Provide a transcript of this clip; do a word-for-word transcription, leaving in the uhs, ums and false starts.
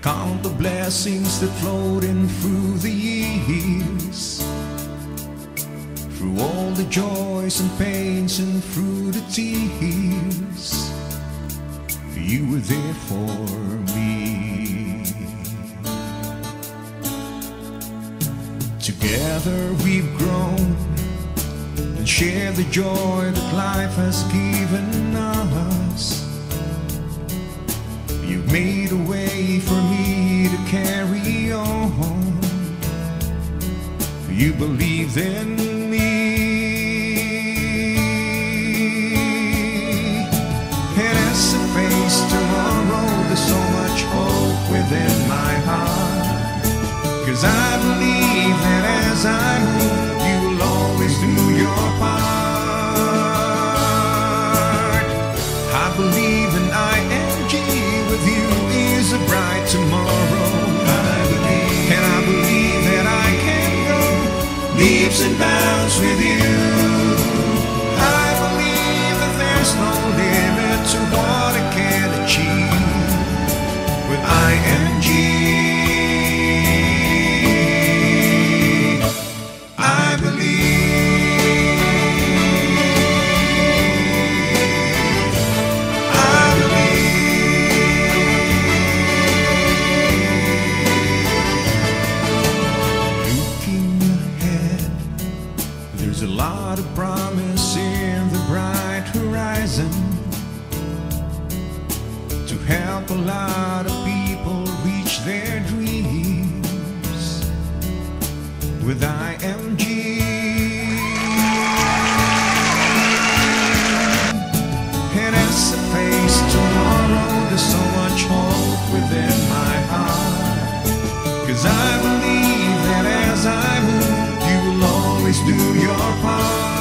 Count the blessings that flowed in through the years, through all the joys and pains and through the tears. You were there for me. Together we've grown and shared the joy that life has given us. You've made a way for me to carry on. You believed in me, and as I face tomorrow, there's so much hope within my heart. 'Cause I believe that as I move, you will always do your part. I believe in I M G, with you is a bright tomorrow. I believe, and I believe that I can go leaps and bounds with you. I believe that there's no limit to what I can achieve with I M G. I believe, I believe. Looking ahead, there's a lot of promise in the bright horizon, to help a lot of people reach their dreams with I M G. And as I face tomorrow, there's so much hope within my heart. 'Cause I believe that as I move, you will always do your part.